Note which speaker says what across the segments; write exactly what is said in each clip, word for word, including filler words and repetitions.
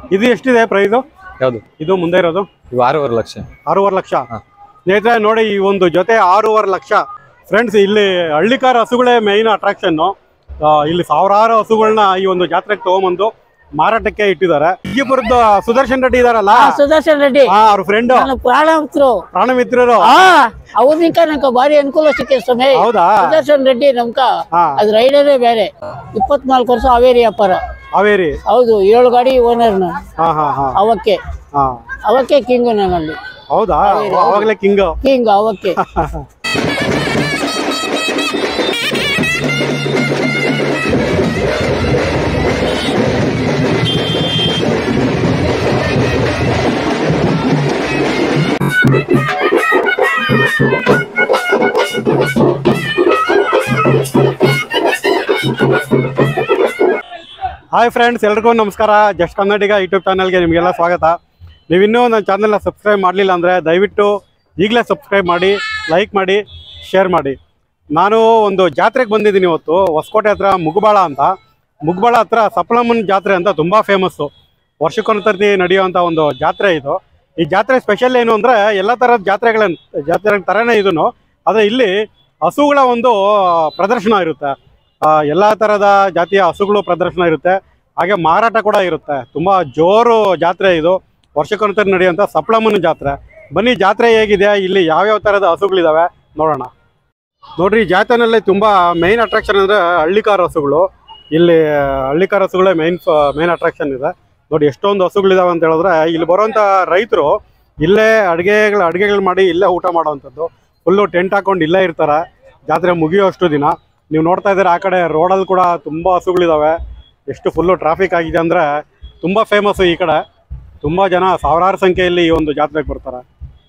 Speaker 1: ಇದು ಎಷ್ಟಿದೆ ಪ್ರೈಸು?
Speaker 2: ಯಾವುದು
Speaker 1: ಇದು ಮುಂದೆ ಇರೋದು?
Speaker 2: ಇವು ಆರೂವರೆ ಲಕ್ಷ.
Speaker 1: ಆರೂವರೆ ಲಕ್ಷ ಸ್ನೇಹಿತರೆ ನೋಡಿ, ಈ ಒಂದು ಜೊತೆ ಆರೂವರೆ ಲಕ್ಷ. ಫ್ರೆಂಡ್ಸ್, ಇಲ್ಲಿ ಹಳ್ಳಿಕಾರ ಹಸುಗಳೇ ಮೇಯ್ನ್ ಅಟ್ರಾಕ್ಷನ್ನು. ಇಲ್ಲಿ ಸಾವಿರಾರು ಹಸುಗಳನ್ನ ಈ ಒಂದು ಜಾತ್ರೆಗೆ ತಗೊಂಬಂದು ಮಾರಾಟಕ್ಕೆ ಇಟ್ಟಿದ್ದಾರೆ. ವಿಜಯಪುರದ ಸುದರ್ಶನ್ ರೆಡ್ಡಿ ಇದಾರಲ್ಲ,
Speaker 3: ಸುದರ್ಶನ್ ರೆಡ್ಡಿ
Speaker 1: ಅವ್ರ ಫ್ರೆಂಡ್,
Speaker 3: ಪ್ರಾಣ ಮಿತ್ರರು
Speaker 1: ಪ್ರಾಣ ಮಿತ್ರರು.
Speaker 3: ಅವ್ರನಿಂಕ ನಂಗೆ ಭಾರಿ ಅನುಕೂಲ ಸಿಕ್ಕ ಸ್ವಾಮಿ.
Speaker 1: ಹೌದಾ?
Speaker 3: ಸುದರ್ಶನ್ ರೆಡ್ಡಿ ನಮ್ಕ ಅದ್ ರೈಡರೇ ಬೇರೆ. ಇಪ್ಪತ್ನಾಲ್ಕು ವರ್ಷ ಹಾವೇರಿ ವ್ಯಾಪಾರ.
Speaker 1: ಹಾವೇರಿ?
Speaker 3: ಹೌದು, ಏಳು ಗಾಡಿ ಓನರ್.
Speaker 1: ಹಾ ಹಾ ಹಾ
Speaker 3: ಅವಕ್ಕೆ ಅವಕ್ಕೆ ಕಿಂಗ್ ನನ್ನಲ್ಲಿ.
Speaker 1: ಹೌದಾ? ಅವಾಗಲೇ ಕಿಂಗ್
Speaker 3: ಕಿಂಗ್ ಅವಕ್ಕೆ.
Speaker 1: ಹಾಯ್ ಫ್ರೆಂಡ್ಸ್, ಎಲ್ರಿಗೂ ನಮಸ್ಕಾರ. ಜಸ್ಟ್ ಕನ್ನಡಿಗ ಯೂಟ್ಯೂಬ್ ಚಾನಲ್ಗೆ ನಿಮಗೆಲ್ಲ ಸ್ವಾಗತ. ನೀವಿನ್ನೂ ನನ್ನ ಚಾನಲ್ನ ಸಬ್ಸ್ಕ್ರೈಬ್ ಮಾಡಲಿಲ್ಲ ಅಂದರೆ ದಯವಿಟ್ಟು ಈಗಲೇ ಸಬ್ಸ್ಕ್ರೈಬ್ ಮಾಡಿ, ಲೈಕ್ ಮಾಡಿ, ಶೇರ್ ಮಾಡಿ. ನಾನು ಒಂದು ಜಾತ್ರೆಗೆ ಬಂದಿದ್ದೀನಿ ಇವತ್ತು, ಹೊಸಕೋಟೆ ಹತ್ರ ಮುಗುಬಾಳ ಅಂತ. ಮುಗುಬಾಳ ಹತ್ರ ಸಪ್ಲಮ್ಮನ ಜಾತ್ರೆ ಅಂತ ತುಂಬ ಫೇಮಸ್ಸು. ವರ್ಷಕ್ಕೊಂದ್ಸರ್ತಿ ನಡೆಯುವಂಥ ಒಂದು ಜಾತ್ರೆ ಇದು. ಈ ಜಾತ್ರೆ ಸ್ಪೆಷಲ್ ಏನು ಅಂದರೆ, ಎಲ್ಲ ಥರದ ಜಾತ್ರೆಗಳ ಜಾತ್ರೆ ಥರನೇ ಇದನ್ನು, ಆದರೆ ಇಲ್ಲಿ ಹಸುಗಳ ಒಂದು ಪ್ರದರ್ಶನ ಇರುತ್ತೆ. ಎಲ್ಲ ಥರದ ಜಾತಿಯ ಹಸುಗಳು ಪ್ರದರ್ಶನ ಇರುತ್ತೆ, ಹಾಗೆ ಮಾರಾಟ ಕೂಡ ಇರುತ್ತೆ. ತುಂಬ ಜೋರು ಜಾತ್ರೆ ಇದು, ವರ್ಷಕ್ಕೊಂದ್ಸರಿ ನಡೆಯುವಂಥ ಸಪ್ಲಮ್ಮನ ಜಾತ್ರೆ. ಬನ್ನಿ, ಜಾತ್ರೆ ಹೇಗಿದೆ, ಇಲ್ಲಿ ಯಾವ್ಯಾವ ಥರದ ಹಸುಗಳಿದ್ದಾವೆ ನೋಡೋಣ. ನೋಡ್ರಿ, ಈ ಜಾತ್ರೆನಲ್ಲಿ ತುಂಬ ಮೇಯ್ನ್ ಅಟ್ರಾಕ್ಷನ್ ಅಂದರೆ ಹಳ್ಳಿಕಾರ ಹಸುಗಳು. ಇಲ್ಲಿ ಹಳ್ಳಿಕಾರ ಹಸುಗಳೇ ಮೇಯ್ನ್ ಮೇಯ್ನ್ ಅಟ್ರಾಕ್ಷನ್ ಇದೆ. ನೋಡಿ ಎಷ್ಟೊಂದು ಹಸುಗಳಿದಾವೆ ಅಂತ ಹೇಳಿದ್ರೆ, ಇಲ್ಲಿ ಬರುವಂಥ ರೈತರು ಇಲ್ಲೇ ಅಡುಗೆಗಳು ಅಡುಗೆಗಳು ಮಾಡಿ ಇಲ್ಲೇ ಊಟ ಮಾಡೋವಂಥದ್ದು. ಫುಲ್ಲು ಟೆಂಟ್ ಹಾಕೊಂಡು ಇಲ್ಲೇ ಇರ್ತಾರೆ ಜಾತ್ರೆ ಮುಗಿಯೋಷ್ಟು ದಿನ. ನೀವು ನೋಡ್ತಾ ಇದ್ದೀರ, ಆ ಕಡೆ ರೋಡಲ್ಲಿ ಕೂಡ ತುಂಬ ಹಸುಗಳಿದ್ದಾವೆ. ಎಷ್ಟು ಫುಲ್ಲು ಟ್ರಾಫಿಕ್ ಆಗಿದೆ ಅಂದರೆ ತುಂಬ ಫೇಮಸ್ಸು ಈ ಕಡೆ. ತುಂಬ ಜನ ಸಾವಿರಾರು ಸಂಖ್ಯೆಯಲ್ಲಿ ಈ ಒಂದು ಜಾತ್ರೆಗೆ ಬರ್ತಾರೆ.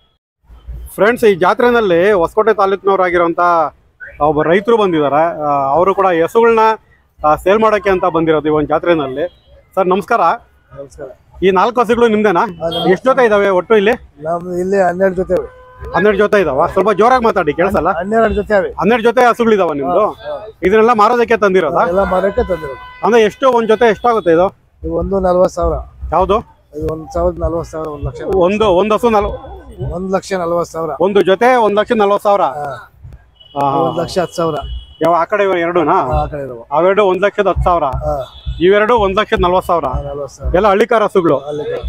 Speaker 1: ಫ್ರೆಂಡ್ಸ್, ಈ ಜಾತ್ರೆಯಲ್ಲಿ ಹೊಸಕೋಟೆ ತಾಲೂಕಿನವರಾಗಿರೋಂಥ ಒಬ್ಬ ರೈತರು ಬಂದಿದ್ದಾರೆ. ಅವರು ಕೂಡ ಹಸುಗಳನ್ನ ಸೇಲ್ ಮಾಡೋಕ್ಕೆ ಅಂತ ಬಂದಿರೋದು ಈ ಒಂದು ಜಾತ್ರೆಯಲ್ಲಿ. ಸರ್ ನಮಸ್ಕಾರ.
Speaker 4: ನಮಸ್ಕಾರ.
Speaker 1: ಈ ನಾಲ್ಕು ಹಸುಗಳು ನಿಮ್ದೇನಾ? ಎಷ್ಟು ಜೊತೆ ಇದಾವೆ ಒಟ್ಟು ಇಲ್ಲಿ?
Speaker 4: ಇಲ್ಲಿ ಹನ್ನೆರಡು ಜೊತೆ
Speaker 1: ಹನ್ನೆರಡು ಜೊತೆ ಇದಾವ? ಸ್ವಲ್ಪ ಜೋರಾಗಿ ಮಾತಾಡಿ, ಕೇಳಿಸಲ್ಲ.
Speaker 4: ಹನ್ನೆರಡು ಜೊತೆ
Speaker 1: ಹನ್ನೆರಡು ಜೊತೆ ಹಸುಗಳಿದಾವ ನಿಮ್ದು? ಇದನ್ನೆಲ್ಲ ಮಾರೋದಕ್ಕೆ ತಂದಿರೋದಾ?
Speaker 4: ಎಲ್ಲ ಮಾರಕ್ಕೆ ತಂದಿರೋದು.
Speaker 1: ಅಂದ್ರೆ ಎಷ್ಟು ಒಂದ್ ಜೊತೆ ಎಷ್ಟಾಗುತ್ತೆ ಇದು?
Speaker 4: ಇದು ಒಂದು ನಲ್ವತ್ತು ಸಾವಿರ.
Speaker 1: ಯಾವುದು?
Speaker 4: ಇದು ಒಂದ್ ಸಾವಿರದ ನಲ್ವತ್ತು ಸಾವಿರ. ಒಂದ್ ಲಕ್ಷ.
Speaker 1: ಒಂದು ಒಂದ್ ಹಸು ನಲ್
Speaker 4: ಒಂದ್ ಲಕ್ಷ ನಲ್ವತ್ತು ಸಾವಿರ.
Speaker 1: ಒಂದು ಜೊತೆ ಒಂದ್ ಲಕ್ಷ ನಲ್ವತ್ತು ಸಾವಿರ.
Speaker 4: ಒಂದ್ ಲಕ್ಷ ಹತ್ತು ಸಾವಿರ.
Speaker 1: ಯಾವ ಆ ಕಡೆ ಎರಡುನಾ?
Speaker 4: ಆ ಕಡೆ ಇರುವ
Speaker 1: ಅವೆರಡು ಒಂದ್ ಲಕ್ಷದ ಹತ್ತು ಸಾವಿರ, ಇವೆರಡು ಒಂದ್ ಲಕ್ಷದ ನಲ್ವತ್ತು ಸಾವಿರ. ಎಲ್ಲ ಹಳ್ಳಿಕಾರ ಹಸುಗಳು.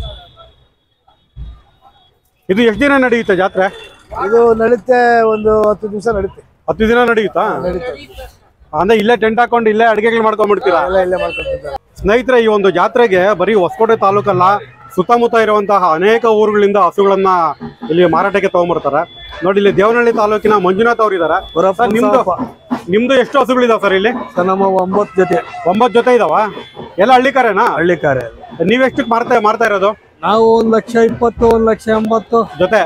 Speaker 1: ಇದು ಎಷ್ಟು ದಿನ ನಡೆಯುತ್ತೆ ಜಾತ್ರೆ?
Speaker 4: ಇದು ನಡೀತೆ ಒಂದು ಹತ್ತು ದಿವಸ ನಡೀತೆ.
Speaker 1: ಹತ್ತು ದಿನ ನಡೆಯುತ್ತಾ? ಅಂದ್ರೆ ಇಲ್ಲೇ ಟೆಂಟ್ ಹಾಕೊಂಡು ಇಲ್ಲೇ ಅಡಿಗೆಗಳು ಮಾಡ್ಕೊಂಡ್ಬಿಡ್ತೀರಾ? ಸ್ನೇಹಿತರೆ, ಈ ಒಂದು ಜಾತ್ರೆಗೆ ಬರೀ ಹೊಸಕೋಟೆ ತಾಲೂಕಲ್ಲ, ಸುತ್ತಮುತ್ತ ಇರುವಂತಹ ಅನೇಕ ಊರುಗಳಿಂದ ಹಸುಗಳನ್ನ ಇಲ್ಲಿ ಮಾರಾಟಕ್ಕೆ ತಗೊಂಡ್ಬರ್ತಾರೆ. ನೋಡಿ, ಇಲ್ಲಿ ದೇವನಹಳ್ಳಿ ತಾಲೂಕಿನ ಮಂಜುನಾಥ್ ಅವ್ರು ಇದಾರೆ. ನಿಮ್ದು ನಿಮ್ದು ಎಷ್ಟು ಹಸುಗಳಿದಾವೆ ಸರ್ ಇಲ್ಲಿ?
Speaker 4: ನಮ್ಮ ಒಂಬತ್ತು ಜೊತೆ.
Speaker 1: ಒಂಬತ್ತು ಜೊತೆ ಇದಾವ? ಎಲ್ಲ ಹಳ್ಳಿಕಾರೇನಾ?
Speaker 4: ಹಳ್ಳಿಕಾರೆ.
Speaker 1: ನೀವೆಷ್ಟಕ್ಕೆ ಮಾರ್ತಾ ಮಾರ್ತಾ ಇರೋದು?
Speaker 4: ನಾವು ಒಂದ್ ಲಕ್ಷ ಇಪ್ಪತ್ತು, ಒಂದ್ ಲಕ್ಷ ಎಂಬತ್ತು
Speaker 1: ಜೊತೆ.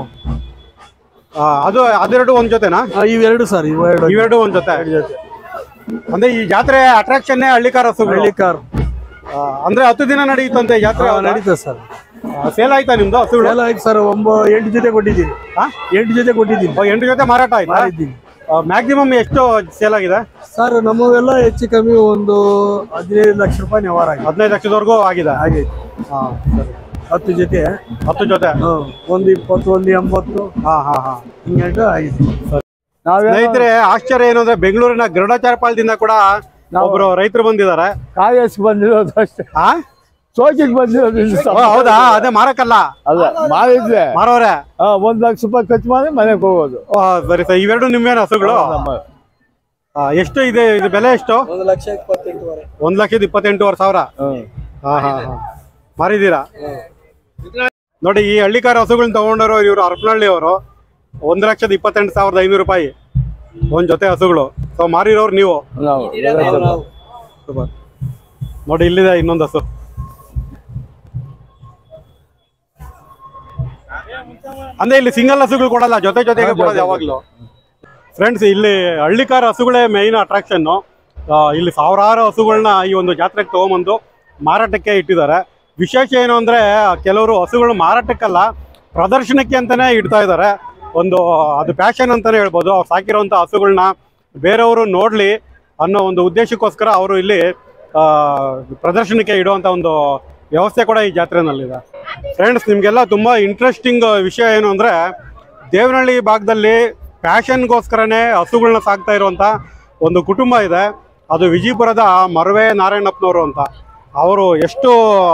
Speaker 1: ಅದು ಅದೆರಡು ಒಂದ್ ಜೊತೆನಾ?
Speaker 4: ಇವೆರಡು ಸರ್, ಇವೆರಡು
Speaker 1: ಇವೆರಡು ಒಂದ್ ಜೊತೆ. ಅಂದ್ರೆ ಈ ಜಾತ್ರೆ ಅಟ್ರಾಕ್ಷನ್ ಹಳ್ಳಿಕಾರ ಹಸುಗಳು.
Speaker 4: ಹಳ್ಳಿಕಾರ
Speaker 1: ಅಂದ್ರೆ ಹತ್ತು ದಿನ ನಡೆಯುತ್ತಂತೆ ಜಾತ್ರೆ?
Speaker 4: ನಡೀತದೆ ಸರ್.
Speaker 1: ಸೇಲ್ ಆಯ್ತಾ ನಿಮ್ದು ಹಸುಗಳು?
Speaker 4: ಸೇಲ್ ಆಯ್ತು ಸರ್. ಒಂಬ ಎಂಟು ಜೊತೆ ಕೊಟ್ಟಿದ್ದೀನಿ. ಎಂಟು ಜೊತೆ ಕೊಟ್ಟಿದ್ದೀನಿ.
Speaker 1: ಎಂಟು ಜೊತೆ ಮಾರಾಟ ಆಯ್ತಾ? ಮ್ಯಾಕ್ಸಿಮಮ್ ಎಷ್ಟು ಸೇಲ್ ಆಗಿದೆ
Speaker 4: ಸರ್? ನಮ್ಮವೆಲ್ಲ ಹೆಚ್ಚು ಕಮ್ಮಿ ಒಂದು ಹದಿನೈದು ಲಕ್ಷ ರೂಪಾಯಿ ವ್ಯವಹಾರ ಆಗಿದೆ.
Speaker 1: ಹದಿನೈದು ಲಕ್ಷದವರೆಗೂ ಆಗಿದೆ.
Speaker 4: ಹಾಗೆ ಹತ್ತು ಜೊತೆ
Speaker 1: ಹತ್ತು ಜೊತೆ
Speaker 4: ಒಂದು ಇಪ್ಪತ್ತು, ಒಂದು ಎಂಬತ್ತು.
Speaker 1: ಹಾ ಹಾ ಹಾ
Speaker 4: ಹಿಂಗೆ ಆಗಿದೆ.
Speaker 1: ಸ್ನೇಹಿತರೆ, ಆಶ್ಚರ್ಯ ಏನು ಅಂದ್ರೆ, ಬೆಂಗಳೂರಿನ ಗರುಡಾಚಾರಪಾಳ್ಯದಿಂದ ಕೂಡ ಒಬ್ರು ರೈತರು ಬಂದಿದ್ದಾರೆ.
Speaker 4: ಕಾವೇಶ್ ಬಂದಿರೋದು ಅಷ್ಟೇ.
Speaker 1: ಹಾ,
Speaker 4: ಸೋಜಿಗೆ ಬಂದಿರೋದು.
Speaker 1: ಹೌದಾ? ಅದೇ ಮಾರಕ್ಕಲ್ಲ,
Speaker 4: ಅಲ್ಲ ಮಾರಿದ್ರೆ
Speaker 1: ಮಾರೋರೆ
Speaker 4: ಒಂದ್ ಲಕ್ಷ ರೂಪಾಯಿ ಖರ್ಚು ಮಾಡಿ ಮನೆಗೆ ಹೋಗೋದು.
Speaker 1: ಸರಿ ಸರ್, ಇವೆರಡು ನಿಮ್ಮೇನು ಹಸುಗಳು? ಎಷ್ಟು ಇದೆ ಇದು ಬೆಲೆ? ಎಷ್ಟು?
Speaker 4: ಒಂದು ಲಕ್ಷ ಇಪ್ಪತ್ತೆಂಟುವರೆ.
Speaker 1: ಒಂದ್ ಲಕ್ಷದ ಇಪ್ಪತ್ತೆಂಟುವರೆ ಸಾವಿರ. ಹಾ ಹಾ ಹಾ ಮಾರಿದ್ದೀರಾ? ನೋಡಿ, ಈ ಹಳ್ಳಿಕಾರ ಹಸುಗಳನ್ನ ತಗೊಂಡವರು ಇವರು ಹರಪನಹಳ್ಳಿ ಅವರು. ಒಂದ್ ಲಕ್ಷದ ಇಪ್ಪತ್ತೆಂಟು ಸಾವಿರದ ಐನೂರು ರೂಪಾಯಿ ಒಂದ್ ಜೊತೆ ಹಸುಗಳು. ಸೊ ಮಾರಿರೋರು ನೀವು? ನೋಡಿ, ಇಲ್ಲಿದೆ ಇನ್ನೊಂದು ಹಸು. ಅಂದ್ರೆ ಇಲ್ಲಿ ಸಿಂಗಲ್ ಹಸುಗಳು ಕೊಡಲ್ಲ, ಜೊತೆ ಜೊತೆಗೆ ಕೊಡೋದು ಯಾವಾಗ್ಲೂ. ಫ್ರೆಂಡ್ಸ್, ಇಲ್ಲಿ ಹಳ್ಳಿಕಾರ ಹಸುಗಳೇ ಮೇಯ್ನ್ ಅಟ್ರಾಕ್ಷನ್ನು. ಇಲ್ಲಿ ಸಾವಿರಾರು ಹಸುಗಳನ್ನ ಈ ಒಂದು ಜಾತ್ರೆಗೆ ತಗೊಂಬಂದು ಮಾರಾಟಕ್ಕೆ ಇಟ್ಟಿದ್ದಾರೆ. ವಿಶೇಷ ಏನು ಅಂದರೆ, ಕೆಲವರು ಹಸುಗಳು ಮಾರಾಟಕ್ಕಲ್ಲ, ಪ್ರದರ್ಶನಕ್ಕೆ ಅಂತಲೇ ಇಡ್ತಾ ಇದ್ದಾರೆ. ಒಂದು ಅದು ಪ್ಯಾಷನ್ ಅಂತಲೇ ಹೇಳ್ಬೋದು. ಅವ್ರು ಸಾಕಿರೋಂಥ ಹಸುಗಳನ್ನ ಬೇರೆಯವರು ನೋಡಲಿ ಅನ್ನೋ ಒಂದು ಉದ್ದೇಶಕ್ಕೋಸ್ಕರ ಅವರು ಇಲ್ಲಿ ಪ್ರದರ್ಶನಕ್ಕೆ ಇಡುವಂಥ ಒಂದು ವ್ಯವಸ್ಥೆ ಕೂಡ ಈ ಜಾತ್ರೆನಲ್ಲಿದೆ. ಫ್ರೆಂಡ್ಸ್, ನಿಮಗೆಲ್ಲ ತುಂಬ ಇಂಟ್ರೆಸ್ಟಿಂಗ್ ವಿಷಯ ಏನು ಅಂದರೆ, ದೇವನಹಳ್ಳಿ ಭಾಗದಲ್ಲಿ ಪ್ಯಾಷನ್ಗೋಸ್ಕರನೇ ಹಸುಗಳನ್ನ ಸಾಕ್ತಾ ಇರುವಂಥ ಒಂದು ಕುಟುಂಬ ಇದೆ. ಅದು ವಿಜಯಪುರದ ಮರವೆ ನಾರಾಯಣಪ್ಪನವರು ಅಂತ. ಅವರು ಎಷ್ಟು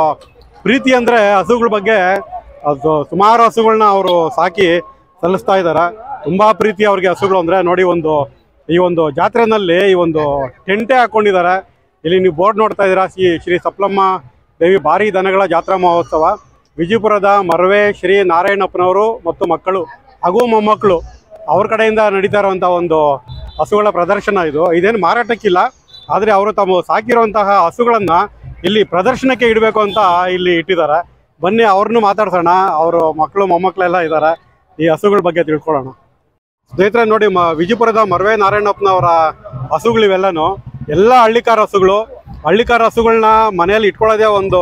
Speaker 1: ಪ್ರೀತಿ ಅಂದರೆ ಹಸುಗಳ ಬಗ್ಗೆ, ಅದು ಸುಮಾರು ಹಸುಗಳನ್ನ ಅವರು ಸಾಕಿ ಸಲ್ಲಿಸ್ತಾ ಇದ್ದಾರೆ. ತುಂಬ ಪ್ರೀತಿ ಅವ್ರಿಗೆ ಹಸುಗಳು ಅಂದರೆ. ನೋಡಿ, ಒಂದು ಈ ಒಂದು ಜಾತ್ರೆನಲ್ಲಿ ಈ ಒಂದು ಟೆಂಟೆ ಹಾಕ್ಕೊಂಡಿದ್ದಾರೆ. ಇಲ್ಲಿ ನೀವು ಬೋರ್ಡ್ ನೋಡ್ತಾ ಇದ್ದೀರಾ, ಶ್ರೀ ಶ್ರೀ ಸಪ್ಲಮ್ಮ ದೇವಿ ಭಾರಿ ದನಗಳ ಜಾತ್ರಾ ಮಹೋತ್ಸವ, ವಿಜಯಪುರದ ಮರವೆ ಶ್ರೀ ನಾರಾಯಣಪ್ಪನವರು ಮತ್ತು ಮಕ್ಕಳು ಹಾಗೂ ಮೊಮ್ಮಕ್ಕಳು ಅವ್ರ ಕಡೆಯಿಂದ ನಡೀತಾ ಇರುವಂಥ ಒಂದು ಹಸುಗಳ ಪ್ರದರ್ಶನ ಇದು. ಇದೇನು ಮಾರಾಟಕ್ಕಿಲ್ಲ, ಆದರೆ ಅವರು ತಮ್ಮ ಸಾಕಿರುವಂತಹ ಹಸುಗಳನ್ನು ಇಲ್ಲಿ ಪ್ರದರ್ಶನಕ್ಕೆ ಇಡಬೇಕು ಅಂತ ಇಲ್ಲಿ ಇಟ್ಟಿದ್ದಾರೆ. ಬನ್ನಿ ಅವ್ರನ್ನೂ ಮಾತಾಡ್ಸೋಣ. ಅವರು ಮಕ್ಕಳು ಮೊಮ್ಮಕ್ಕಳೆಲ್ಲ ಇದ್ದಾರೆ, ಈ ಹಸುಗಳ ಬಗ್ಗೆ ತಿಳ್ಕೊಳ್ಳೋಣ. ಸ್ನೇಹಿತರೆ ನೋಡಿ, ಮ ವಿಜಯಪುರದ ಮರವೆ ನಾರಾಯಣಪ್ಪನವರ ಹಸುಗಳಿವೆಲ್ಲನೂ ಎಲ್ಲ ಹಳ್ಳಿಕಾರ ಹಸುಗಳು. ಹಳ್ಳಿಕಾರ ಹಸುಗಳನ್ನ ಮನೆಯಲ್ಲಿ ಇಟ್ಕೊಳ್ಳೋದೇ ಒಂದು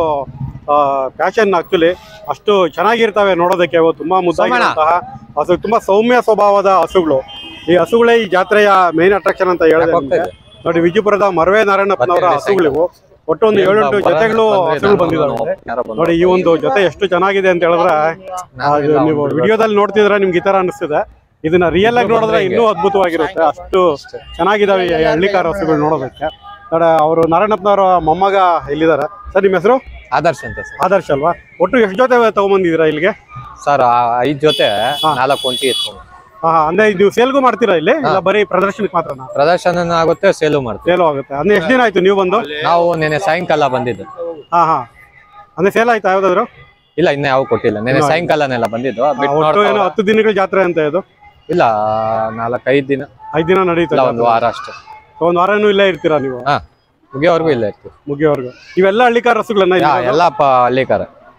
Speaker 1: ಪ್ಯಾಷನ್. ಆ್ಯಕ್ಚುಲಿ ಅಷ್ಟು ಚೆನ್ನಾಗಿರ್ತವೆ ನೋಡೋದಕ್ಕೆ. ಅವು ತುಂಬ ಮುದ್ದಾಗಿರುವಂತಹ ಹಸು, ತುಂಬ ಸೌಮ್ಯ ಸ್ವಭಾವದ ಹಸುಗಳು. ಈ ಹಸುಗಳೇ ಈ ಜಾತ್ರೆಯ ಮೇನ್ ಅಟ್ರಾಕ್ಷನ್ ಅಂತ ಹೇಳಿದೆ. ನೋಡಿ, ವಿಜಯಪುರದ ಮರವೆ ನಾರಾಯಣಪ್ಪನವರ ಹಸುಗಳಿವು. ಒಟ್ಟು ಒಂದು ಏಳೆಂಟು ಜೊತೆಗಳು ಹಸುಗಳು ಬಂದಿದ್ದಾವೆ. ನೋಡಿ, ಈ ಒಂದು ಜೊತೆ ಎಷ್ಟು ಚೆನ್ನಾಗಿದೆ ಅಂತ ಹೇಳಿದ್ರೆ, ನೀವು ವಿಡಿಯೋದಲ್ಲಿ ನೋಡ್ತಿದ್ರೆ ನಿಮ್ಗೆ ಈ ತರ ಅನಿಸ್ತಿದೆ. ಇದನ್ನ ರಿಯಲ್ ಆಗಿ ನೋಡಿದ್ರೆ ಇನ್ನೂ ಅದ್ಭುತವಾಗಿರುತ್ತೆ. ಅಷ್ಟು ಚೆನ್ನಾಗಿದ್ದಾವೆ ಈ ಹಳ್ಳಿಕಾರ ಹಸುಗಳು ನೋಡೋದಕ್ಕೆ. ನೋಡಿ, ಅವರು ನಾರಾಯಣಪ್ಪನವರ ಮೊಮ್ಮಗ ಇಲ್ಲಿದ್ದಾರೆ. ಸರ್, ನಿಮ್ಮ ಹೆಸರು?
Speaker 2: ಆದರ್ಶ ಅಂತ ಸರ್.
Speaker 1: ಆದರ್ಶ ಅಲ್ವಾ? ಒಟ್ಟು ಎಷ್ಟು ಜೊತೆ ತಗೊಂಬಂದಿದ್ದೀರಾ ಇಲ್ಲಿಗೆ?
Speaker 2: ಸರ್, ಐದ್ ಜೊತೆ ನಾಲ್ಕು ಒಂಟಿ ಎತ್ಕೊಂಡು.
Speaker 1: ಹಾ, ಅಂದ್ರೆ ನೀವು ಸೇಲ್ಗೂ ಮಾಡ್ತೀರಾ ಇಲ್ಲಿ, ಇಲ್ಲ ಬರೀ ಪ್ರದರ್ಶನಕ್ಕೆ ಮಾತ್ರನಾ?
Speaker 2: ಪ್ರದರ್ಶನ ಆಗುತ್ತೆ, ಸೇಲು ಮಾಡ್ತೀವಿ.
Speaker 1: ಸೇಲು ಆಗುತ್ತೆ. ಅಂದ್ರೆ ಎಷ್ಟು ದಿನ ಆಯ್ತು ನೀವು ಬಂದು?
Speaker 2: ನಾವು ನೆನೆ ಸಾಯಂಕಾಲ ಬಂದಿದ್ದು.
Speaker 1: ಹಾ ಹಾ ಅಂದ್ರೆ ಸೇಲ್ ಆಯ್ತಾ ಯಾವ್ದಾದ್ರು?
Speaker 2: ಇಲ್ಲ, ಇನ್ನ ಯಾವ ಕೊಟ್ಟಿಲ್ಲ. ನೆನೆ ಸಾಯಂಕಾಲನೆಲ್ಲ ಬಂದಿದ್ದು.
Speaker 1: ಏನೋ ಹತ್ತು ದಿನಗಳ ಜಾತ್ರೆ ಅಂತ ಇದು?
Speaker 2: ಇಲ್ಲ, ನಾಲ್ಕು ಐದ್ ದಿನ.
Speaker 1: ಐದ್ ದಿನ ನಡೀತದೆ,
Speaker 2: ಒಂದು ವಾರ ಅಷ್ಟೇ.
Speaker 1: ಒಂದ್ ವಾರನೂ ಇಲ್ಲೇ ಇರ್ತೀರಾ ನೀವು?
Speaker 2: ಹಾ, ಮುಗಿಯೋವರೆಗೂ ಇಲ್ಲ ಇರ್ತೀವಿ.
Speaker 1: ಮುಗಿಯೋವರೆಗೂ. ಇವೆಲ್ಲ ಹಳ್ಳಿಕಾರ ಹಸುಗಳನ್ನ?
Speaker 2: ಎಲ್ಲ ಹಳ್ಳಿಕಾರ.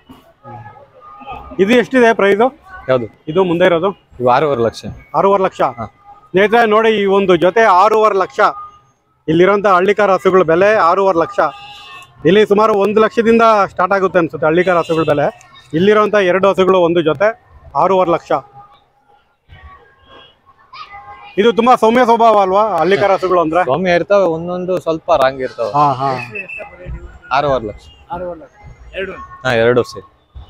Speaker 1: ಇದು ಎಷ್ಟಿದೆ ಪ್ರೈಸು?
Speaker 2: ಯಾವ್ದು
Speaker 1: ಇದು ಮುಂದೆ ಇರೋದು?
Speaker 2: ಇವು ಆರೂವರೆ ಲಕ್ಷ.
Speaker 1: ಆರೂವರೆ ಲಕ್ಷ. ಸ್ನೇಹಿತರೆ ನೋಡಿ, ಈ ಒಂದು ಜೊತೆ ಆರೂವರೆ ಲಕ್ಷ. ಇಲ್ಲಿರೋಂಥ ಹಳ್ಳಿಕಾರ ಹಸುಗಳ ಬೆಲೆ ಆರೂವರೆ ಲಕ್ಷ. ಇಲ್ಲಿ ಸುಮಾರು ಒಂದು ಲಕ್ಷದಿಂದ ಸ್ಟಾರ್ಟ್ ಆಗುತ್ತೆ ಅನ್ಸುತ್ತೆ ಹಳ್ಳಿಕಾರ ಹಸುಗಳ ಬೆಲೆ. ಇಲ್ಲಿರೋಂಥ ಎರಡು ಹಸುಗಳು ಒಂದು ಜೊತೆ ಆರೂವರೆ ಲಕ್ಷ. ಇದು ತುಂಬಾ ಸೌಮ್ಯ ಸ್ವಭಾವ ಅಲ್ವಾ ಹಳ್ಳಿಕಾರ ಹಸುಗಳು ಅಂದ್ರೆ?
Speaker 2: ಸೌಮ್ಯ ಇರ್ತಾವೆ, ಒಂದೊಂದು ಸ್ವಲ್ಪ ರಾಂಗ್ ಇರ್ತಾವೆ.
Speaker 1: ಹಾ ಹಾ
Speaker 2: ಆರೂವರೆ ಲಕ್ಷ. ಹಾ, ಎರಡು ಸೇರಿ.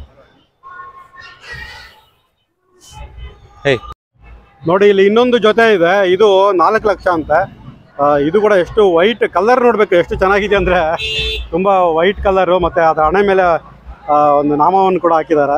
Speaker 1: ನೋಡಿ, ಇಲ್ಲಿ ಇನ್ನೊಂದು ಜೊತೆ ಇದೆ. ಇದು ನಾಲ್ಕು ಲಕ್ಷ ಅಂತೆ. ಇದು ಕೂಡ ಎಷ್ಟು ವೈಟ್ ಕಲರ್ ನೋಡ್ಬೇಕು, ಎಷ್ಟು ಚೆನ್ನಾಗಿದೆ ಅಂದ್ರೆ ತುಂಬಾ ವೈಟ್ ಕಲರು. ಮತ್ತೆ ಅದ್ರ ಹಣೆ ಮೇಲೆ ಒಂದು ನಾಮವನ್ನು ಕೂಡ ಹಾಕಿದ್ದಾರೆ.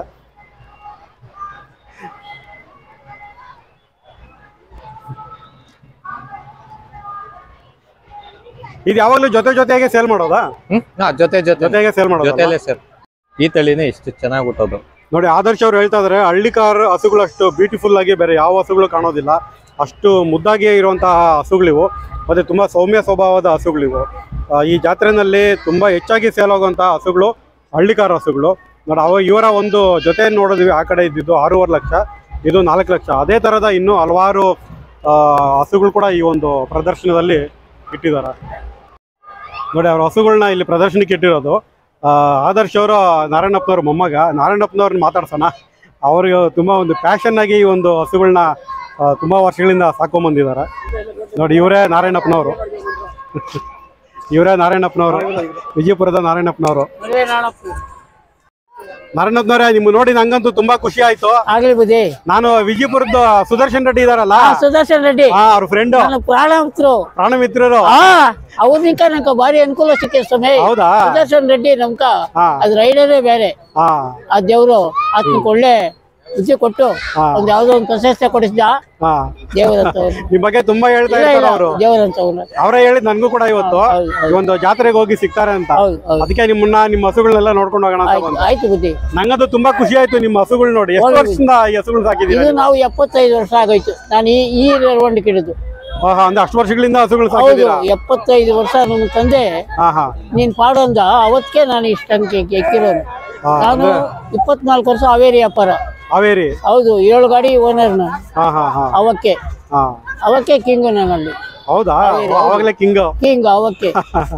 Speaker 1: ಇದು ಯಾವಾಗಲೂ ಜೊತೆ ಜೊತೆಗೆ ಸೇಲ್ ಮಾಡೋದಾ?
Speaker 2: ಹ್ಮ್, ಜೊತೆ ಜೊತೆ
Speaker 1: ಜೊತೆಗೆ ಸೇಲ್ ಮಾಡೋದು.
Speaker 2: ಜೊತೆಯಲ್ಲೇ ಸರ್. ಈ ತಳಿನೇ ಇಷ್ಟು ಚೆನ್ನಾಗಿ ಹುಟ್ಟೋದು.
Speaker 1: ನೋಡಿ, ಆದರ್ಶ ಅವ್ರು ಹೇಳ್ತಾ ಇದಾರೆ, ಹಳ್ಳಿಕಾರ ಹಸುಗಳು ಅಷ್ಟು ಬ್ಯೂಟಿಫುಲ್ ಆಗಿ ಬೇರೆ ಯಾವ ಹಸುಗಳು ಕಾಣೋದಿಲ್ಲ. ಅಷ್ಟು ಮುದ್ದಾಗಿಯೇ ಇರುವಂತಹ ಹಸುಗಳಿವು. ಮತ್ತೆ ತುಂಬಾ ಸೌಮ್ಯ ಸ್ವಭಾವದ ಹಸುಗಳಿವು. ಈ ಜಾತ್ರೆನಲ್ಲಿ ತುಂಬಾ ಹೆಚ್ಚಾಗಿ ಸೇಲ್ ಆಗುವಂತಹ ಹಸುಗಳು ಹಳ್ಳಿಕಾರ ಹಸುಗಳು. ನೋಡಿ, ಅವ ಇವರ ಒಂದು ಜೊತೆ ನೋಡಿದ್ವಿ, ಆ ಕಡೆ ಇದ್ದಿದ್ದು ಆರೂವರೆ ಲಕ್ಷ, ಇದು ನಾಲ್ಕು ಲಕ್ಷ. ಅದೇ ತರದ ಇನ್ನೂ ಹಲವಾರು ಹಸುಗಳು ಕೂಡ ಈ ಒಂದು ಪ್ರದರ್ಶನದಲ್ಲಿ ಇಟ್ಟಿದ್ದಾರೆ. ನೋಡಿ, ಅವ್ರ ಹಸುಗಳನ್ನ ಇಲ್ಲಿ ಪ್ರದರ್ಶನಕ್ಕೆ ಇಟ್ಟಿರೋದು. ಆದರ್ಶ ಅವರು ನಾರಾಯಣಪ್ಪನವ್ರ ಮೊಮ್ಮಗ. ನಾರಾಯಣಪ್ಪನವ್ರನ್ನ ಮಾತಾಡ್ಸೋಣ. ಅವ್ರಿಗೆ ತುಂಬ ಒಂದು ಪ್ಯಾಷನ್ ಆಗಿ ಈ ಒಂದು ಹಸುಗಳನ್ನ ತುಂಬ ವರ್ಷಗಳಿಂದ ಸಾಕೊಂಬಂದಿದ್ದಾರೆ. ನೋಡಿ, ಇವರೇ ನಾರಾಯಣಪ್ಪನವರು. ಇವರೇ ನಾರಾಯಣಪ್ಪನವರು, ವಿಜಯಪುರದ ನಾರಾಯಣಪ್ಪನವರು. ನಾರಾಯಣಪ್ಪನವರೇ, ನಿಮ್ಮ ನೋಡಿ ನಂಗಂತೂ ತುಂಬಾ ಖುಷಿ ಆಯ್ತು.
Speaker 3: ಆಗ್ಲಿ ಬುದ್ಧಿ.
Speaker 1: ನಾನು ವಿಜಯಪುರದ ಸುದರ್ಶನ್ ರೆಡ್ಡಿ ಇದಾರಲ್ಲ,
Speaker 3: ಸುದರ್ಶನ್ ರೆಡ್ಡಿ
Speaker 1: ಅವ್ರ ಫ್ರೆಂಡ್,
Speaker 3: ಪ್ರಾಣ ಮಿತ್ರರು.
Speaker 1: ಪ್ರಾಣ ಮಿತ್ರರು.
Speaker 3: ಅವ್ರನಿಂಕ ನಂಗೆ ಭಾರಿ ಅನುಕೂಲ ಸಿಕ್ಕಿದೆ ಸ್ವಾಮಿ.
Speaker 1: ಹೌದಾ?
Speaker 3: ಸುದರ್ಶನ್ ರೆಡ್ಡಿ ನಮ್ಕ ಅದ್ ರೈಡರೇ ಬೇರೆ. ಆ ದೇವ್ರು ಆತ್ಮಕ್ ಒಳ್ಳೆ ವಿದ್ಯೆ ಕೊಟ್ಟು ಒಂದ್ ಯಾವ್ದೋ ಒಂದು ಪ್ರಶಸ್ತಿ ಕೊಡಿಸಿದ ದೇವರಂತ.
Speaker 1: ನಿಮ್ ಬಗ್ಗೆ ತುಂಬಾ ಹೇಳ್ತಾ ಇರ್ತಾರೆ ಅವರು.
Speaker 3: ದೇವರಂತ
Speaker 1: ಅವರೇ ಹೇಳಿದ್ ನನ್ಗೂ ಕೂಡ ಇವತ್ತು ಈ ಒಂದು ಜಾತ್ರೆಗೆ ಹೋಗಿ ಸಿಗ್ತಾರೆ ಅಂತ. ಅದಕ್ಕೆ ನಿಮ್ಮನ್ನ ನಿಮ್ಮ ಹಸುಗಳನ್ನೆಲ್ಲ ನೋಡ್ಕೊಂಡು ಹೋಗೋಣ ಅಂತ.
Speaker 3: ಆಯ್ತು ಬುದ್ಧಿ.
Speaker 1: ನಂಗದು ತುಂಬಾ ಖುಷಿ ಆಯ್ತು ನಿಮ್ಮ ಹಸುಗಳು ನೋಡಿ. ಎಷ್ಟು ವರ್ಷದಿಂದ ಈ ಹಸುಗಳು ಸಾಕಿದೀವಿ?
Speaker 3: ಇದು ನಾವು ಎಪ್ಪತ್ತೈದು ವರ್ಷ ಆಗೋಯ್ತು. ನಾನು ಈ ಈ ರೆರವಂಡಿಗೆ ಹಿಡಿದು
Speaker 1: ಅಂದ್ರೆ ಅಷ್ಟು ವರ್ಷಗಳಿಂದ ಹಸುಗಳು ಸಾಕಿದೀರಾ?
Speaker 3: ಎಪ್ಪತ್ತೈದು ವರ್ಷ ನನ್ನ ತಂದೆ ನೀನ್ ಪಾಡಂದ ಅವತ್ತೇ ನಾನು ಇಷ್ಟ ಎಕ್ಕಿರೋದು. ನಾನು ಇಪ್ಪತ್ನಾಲ್ಕು ವರ್ಷ ಹಾವೇರಿ ವ್ಯಾಪಾರ.
Speaker 1: ಹಾವೇರಿ?
Speaker 3: ಹೌದು, ಏಳು ಗಾಡಿ ಓನರ್ ನಾನು. ಅವಕ್ಕೆ ಅವಕ್ಕೆ ಕಿಂಗ್ ನಾನಲ್ಲಿ.
Speaker 1: ಹೌದಾ? ಅವಾಗಲೇ ಕಿಂಗ್?
Speaker 3: ಕಿಂಗ್ ಅವಕ್ಕೆ.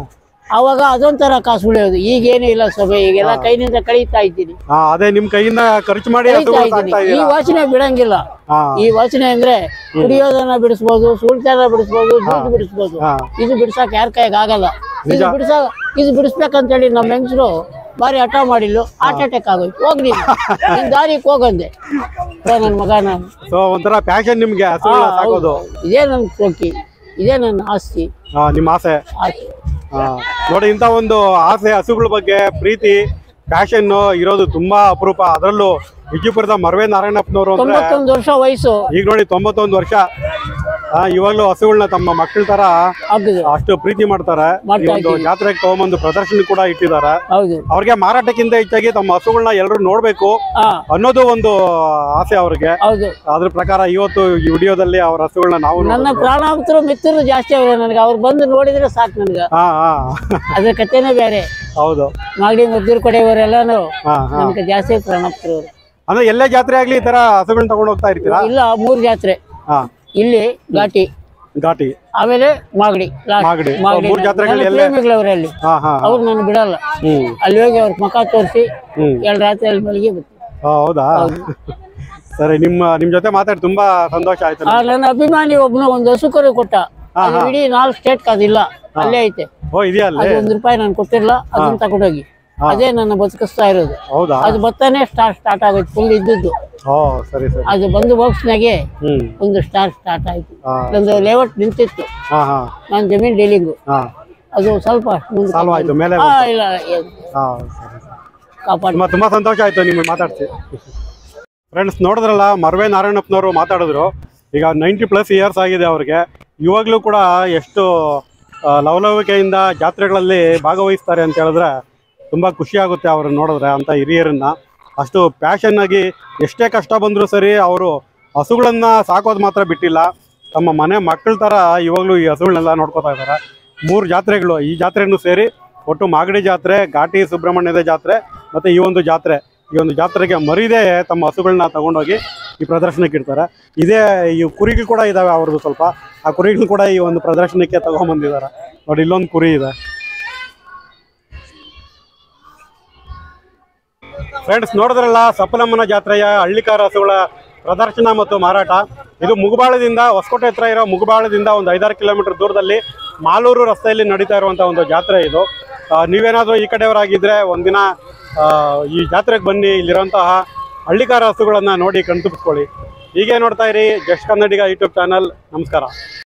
Speaker 3: ಅವಾಗ ಅದೊಂಥರ ಕಾಸು ಉಳಿಯೋದು. ಈಗೇನು ಇಲ್ಲ ಸಭೆ, ಈಗೆಲ್ಲ ಕೈನಿಂದ ಕಳೀತಾ ಇದ್ದೀನಿ
Speaker 1: ಹಾ ಅದೇ ನಿಮ್ ಕೈಯಿಂದ ಖರ್ಚು ಮಾಡಿ
Speaker 3: ಕಳೀತಾ
Speaker 1: ಹಸುಗಳು
Speaker 3: ಇದ್ದೀನಿ.
Speaker 1: ಸಾಕ್ತಾ
Speaker 3: ಈ
Speaker 1: ಇದೀರಾ.
Speaker 3: ವಾಸನೆ ಬಿಡಂಗಿಲ್ಲ.
Speaker 1: ಹಾ
Speaker 3: ಈ ವಾಸನೆ ಅಂದ್ರೆ ಕುಡಿಯೋದನ್ನ ಬಿಡಿಸ್ಬೋದು, ಸುಳ್ತಾನ ಬಿಡಿಸ್ಬೋದು, ಜೂಟ್ ಬಿಡಿಸ್ಬೋದು.
Speaker 1: ಹಾ.
Speaker 3: ಇದು ಬಿಡ್ಸಕ್ ಯಾರ ಕೈಗೆ ಆಗಲ್ಲ. ಇದು
Speaker 1: ನಿಜ.
Speaker 3: ಬಿಡ್ಸ ಇದು ಬಿಡಿಸ್ಬೇಕಂತೇಳಿ ನಮ್ಮ ಹೆಂಗಸರು ಬಾರಿ ಹಠ ಮಾಡಿಲ್ಲ. ಹಾರ್ಟ್ ಅಟ್ಯಾಕ್ ಆಗೋಯ್ತು. ಹೋಗ್ಲಿ ನಿನ್ ದಾರಿಗೆ ಹೋಗಂದೆ ನನ್ನ ಮಗ ನಾನು.
Speaker 1: ಸೊ ಒಂಥರ ಪ್ಯಾಷನ್ ನಿಮ್ಗೆ ಹಸುಗಳನ್ನ
Speaker 3: ಹಾ,
Speaker 1: ಸಾಕೋದು.
Speaker 3: ಹೌದು. ಇದೇ ನನ್ನ ಸೋಕಿ, ಇದೇ ನನ್ನ ಆಸ್ತಿ
Speaker 1: ಹಾ ನಿಮ್ಮ ಆಸೆ.
Speaker 3: ಆಸ್ತಿ
Speaker 1: ಹಾ ನೋಡಿ ಇಂಥ ಒಂದು ಆಸೆ ಹಸುಗಳ ಬಗ್ಗೆ ಪ್ರೀತಿ ಪ್ಯಾಷನ್ ಇರೋದು ತುಂಬಾ ಅಪರೂಪ. ಅದರಲ್ಲೂ ವಿಜಯಪುರದ ಮರವೆ ನಾರಾಯಣಪ್ಪನವರು ಅಂದ್ರೆ
Speaker 3: ತೊಂಬತ್ತೊಂದು ವರ್ಷ ವಯಸ್ಸು
Speaker 1: ಈಗ ನೋಡಿ ತೊಂಬತ್ತೊಂದು ವರ್ಷ. ಆ, ಇವಾಗ್ಲೂ ಹಸುಗಳನ್ನ ತಮ್ಮ ಮಕ್ಕಳ ತರ
Speaker 3: ಆಗಿದೆ.
Speaker 1: ಅಷ್ಟು ಪ್ರೀತಿ ಮಾಡ್ತಾರೆ. ಈ
Speaker 3: ಮಾಡ್ತಾ
Speaker 1: ಒಂದು
Speaker 3: ಇದ್ದೀವಿ.
Speaker 1: ಜಾತ್ರೆಗೆ ತಗೊಂಬಂದು ಪ್ರದರ್ಶನ ಕೂಡ ಇಟ್ಟಿದ್ದಾರೆ.
Speaker 3: ಹೌದು.
Speaker 1: ಅವ್ರಿಗೆ ಮಾರಾಟಕ್ಕಿಂತ ಹೆಚ್ಚಾಗಿ ತಮ್ಮ ಹಸುಗಳನ್ನ ಎಲ್ಲರೂ ನೋಡ್ಬೇಕು
Speaker 3: ಹಾ
Speaker 1: ಅನ್ನೋದು ಒಂದು ಆಸೆ ಅವ್ರಿಗೆ.
Speaker 3: ಹೌದು.
Speaker 1: ಅದ್ರ ಪ್ರಕಾರ ಇವತ್ತು ಈ ವಿಡಿಯೋದಲ್ಲಿ ಅವ್ರ ಹಸುಗಳನ್ನ ನಾವು
Speaker 3: ನನ್ನ
Speaker 1: ನೋಡ್ಬೇಕು.
Speaker 3: ಪ್ರಾಣಾಂತರು ಮಿತ್ರರು ಜಾಸ್ತಿ ಅವ್ರೆ ನನಗೆ. ಅವ್ರು ಬಂದು ನೋಡಿದ್ರೆ ಸಾಕು ನನಗೆ.
Speaker 1: ಹಾ ಹಾ
Speaker 3: ಅದ್ರ ಕಥೆನೇ ಬೇರೆ.
Speaker 1: ಹೌದು.
Speaker 3: ಮಾಗಡಿ ಮದ್ದೂರು ಕಡೆಯವರೆಲ್ಲಾನು
Speaker 1: ಹಾ ಹಾ
Speaker 3: ನನಗೆ ಜಾಸ್ತಿ ಪ್ರಾಣಾಂತರು.
Speaker 1: ಅಂದ್ರೆ ಎಲ್ಲೇ ಜಾತ್ರೆ ಆಗ್ಲಿ ಈ ತರ ಹಸುಗಳನ್ನ ತಗೊಂಡು ಹೋಗ್ತಾ ಇರ್ತೀರಾ?
Speaker 3: ಇಲ್ಲ, ಮೂರು ಜಾತ್ರೆ.
Speaker 1: ಹಾ
Speaker 3: ಇಲ್ಲಿ ಘಾಟಿ,
Speaker 1: ಘಾಟಿ,
Speaker 3: ಆಮೇಲೆ ಮಾಗಡಿ, last.
Speaker 1: ಮಾಗಡಿ.
Speaker 3: ಮಾಗಡಿ
Speaker 1: ಮೂರು ಜಾತ್ರೆಗಳು
Speaker 3: ನನ್ನ
Speaker 1: ಎಲ್ಲೇ?
Speaker 3: ಪ್ರೇಮಿಗಳವ್ರೆ ಅಲ್ಲಿ.
Speaker 1: ಹಾ ಹಾ
Speaker 3: ಅವ್ರು ನಾನು ಬಿಡಲ್ಲ.
Speaker 1: ಹ್ಮ್
Speaker 3: ಅಲ್ಲಿ ಹೋಗಿ ಅವ್ರ ಮುಖ ತೋರಿಸಿ
Speaker 1: ಹ್ಮ್
Speaker 3: ಎರಡು ರಾತ್ರಿ ಅಲ್ಲಿ ಮಲಗಿ ಬರ್ತೀನಿ.
Speaker 1: ಆ, ಹೌದಾ ಸರಿ. ನಿಮ್ಮ ನಿಮ್ ಜೊತೆ ಮಾತಾಡಿ ತುಂಬಾ ಸಂತೋಷ ಆಯ್ತು
Speaker 3: ಆ,
Speaker 1: ನಮ್ಗೆ.
Speaker 3: ನನ್ನ ಅಭಿಮಾನಿ ಒಬ್ನು ಒಂದು ಹಸು ಕರು ಕೊಟ್ಟ. ಅದು ಇಡೀ ನಾಲ್ಕು ಸ್ಟೇಟ್ ಅದಿಲ್ಲ, ಅಲ್ಲೇ ಐತೆ.
Speaker 1: ಓ ಇದೆಯಾ ಅಲ್ಲಿ?
Speaker 3: ಅದು ಒಂದ್ ರೂಪಾಯಿ ನಾನು ಕೊಟ್ಟಿಲ್ಲ, ಅದನ್ನ ತಗೊಂಡೋಗಿ. ಅದೇ ನನ್ನ ಬದುಕಿಸ್ತಾ ಇರೋದು.
Speaker 1: ಹೌದಾ?
Speaker 3: ಅದು ಬತ್ತಾನೆ ಸ್ಟಾರ್ಟ್ ಸ್ಟಾರ್ಟ್ ಆಗೋಯ್ತು. ಫುಲ್ ಇದ್ದದ್ದು
Speaker 1: ಓ ಸರಿ ಸರಿ.
Speaker 3: ಅದು ಬಂದು ಬಾಕ್ಸ್ನಾಗೆ
Speaker 1: ಹ್ಮ್
Speaker 3: ಒಂದು ಸ್ಟಾರ್ ಸ್ಟಾರ್ಟ್ ಆಯ್ತು.
Speaker 1: ಹಾ.
Speaker 3: ನಂದು ಲೇಔಟ್ ನಿಂತಿತ್ತು,
Speaker 1: ಹಾ ಹಾ
Speaker 3: ನಾನು ಜಮೀನ್ ಡೀಲಿಂಗು.
Speaker 1: ಹಾ
Speaker 3: ಅದು ಸ್ವಲ್ಪ ಮುಂದೆ
Speaker 1: ಸಾಲ್ವ್ ಆಯ್ತು ಮೇಲೆ
Speaker 3: ಹಾ
Speaker 1: ಬಂತು.
Speaker 3: ಇಲ್ಲ ಏನು
Speaker 1: ಹಾ ಸರಿ ಸರಿ.
Speaker 3: ಕಾಪಾಡಿ.
Speaker 1: ತುಂಬಾ ತುಂಬಾ ಸಂತೋಷ ಆಯ್ತು ನಿಮಗೆ ಮಾತಾಡ್ಸಿ. ಫ್ರೆಂಡ್ಸ್ ನೋಡಿದ್ರಲ್ಲ, ಮರವೆ ನಾರಾಯಣಪ್ಪನವರು ಮಾತಾಡಿದ್ರು. ಈಗ ನೈಂಟಿ ಪ್ಲಸ್ ಇಯರ್ಸ್ ಆಗಿದೆ ಅವ್ರಿಗೆ. ಇವಾಗಲೂ ಕೂಡ ಎಷ್ಟು ಆ, ಲವಲವಿಕೆಯಿಂದ ಜಾತ್ರೆಗಳಲ್ಲಿ ಭಾಗವಹಿಸ್ತಾರೆ ಅಂತ ಹೇಳಿದ್ರೆ ತುಂಬ ಖುಷಿ ಆಗುತ್ತೆ ಅವ್ರನ್ನ ನೋಡಿದ್ರೆ. ಅಂಥ ಹಿರಿಯರನ್ನ ಅಷ್ಟು ಪ್ಯಾಷನ್ ಆಗಿ ಎಷ್ಟೇ ಕಷ್ಟ ಬಂದರೂ ಸರಿ ಅವರು ಹಸುಗಳನ್ನು ಸಾಕೋದು ಮಾತ್ರ ಬಿಟ್ಟಿಲ್ಲ. ತಮ್ಮ ಮನೆ ಮಕ್ಕಳ ಥರ ಇವಾಗಲೂ ಈ ಹಸುಗಳನ್ನೆಲ್ಲ ನೋಡ್ಕೋತಾ ಇದ್ದಾರೆ. ಮೂರು ಜಾತ್ರೆಗಳು, ಈ ಜಾತ್ರೆನೂ ಸೇರಿ ಒಟ್ಟು ಮಾಗಡಿ ಜಾತ್ರೆ, ಘಾಟಿ ಸುಬ್ರಹ್ಮಣ್ಯದ ಜಾತ್ರೆ ಮತ್ತು ಈ ಒಂದು ಜಾತ್ರೆ. ಈ ಒಂದು ಜಾತ್ರೆಗೆ ಮರಿದೇ ತಮ್ಮ ಹಸುಗಳನ್ನ ತಗೊಂಡೋಗಿ ಈ ಪ್ರದರ್ಶನಕ್ಕೆ ಇಡ್ತಾರೆ. ಇದೇ ಈ ಕುರಿಗಳು ಕೂಡ ಇದ್ದಾವೆ ಅವ್ರದ್ದು ಸ್ವಲ್ಪ. ಆ ಕುರಿಗಳು ಕೂಡ ಈ ಒಂದು ಪ್ರದರ್ಶನಕ್ಕೆ ತಗೊಂಡ್ಬಂದಿದ್ದಾರೆ. ನೋಡಿ ಇಲ್ಲೊಂದು ಕುರಿ ಇದೆ. ಫ್ರೆಂಡ್ಸ್ ನೋಡಿದ್ರಲ್ಲ, ಸಪ್ಪಲಮ್ಮನ ಜಾತ್ರೆಯ ಹಳ್ಳಿಕಾರ ಹಸುಗಳ ಪ್ರದರ್ಶನ ಮತ್ತು ಮಾರಾಟ. ಇದು ಮುಗುಬಾಳದಿಂದ, ಹೊಸಕೋಟೆ ಹತ್ರ ಇರೋ ಮುಗುಬಾಳದಿಂದ ಒಂದು ಐದಾರು ಕಿಲೋಮೀಟರ್ ದೂರದಲ್ಲಿ ಮಾಲೂರು ರಸ್ತೆಯಲ್ಲಿ ನಡೀತಾ ಇರುವಂಥ ಒಂದು ಜಾತ್ರೆ ಇದು. ನೀವೇನಾದರೂ ಈ ಕಡೆಯವರಾಗಿದ್ದರೆ ಒಂದಿನ ಈ ಜಾತ್ರೆಗೆ ಬನ್ನಿ. ಇಲ್ಲಿರುವಂತಹ ಹಳ್ಳಿಕಾರ ಹಸುಗಳನ್ನು ನೋಡಿ ಕಣ್ತುಬಿಸ್ಕೊಳ್ಳಿ. ಹೀಗೆ ನೋಡ್ತಾ ಇರಿ ಜಸ್ಟ್ ಕನ್ನಡಿಗ ಯೂಟ್ಯೂಬ್ ಚಾನಲ್. ನಮಸ್ಕಾರ.